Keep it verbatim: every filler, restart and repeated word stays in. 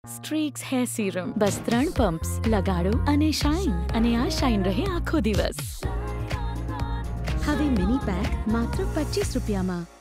Streax hair serum. બસ ત્રણ pumps લગાડો અને શાઇન, અને આ શાઇન રહે આખો દિવસ. હવે મિની પેક માત્ર પચીસ રૂપિયામાં.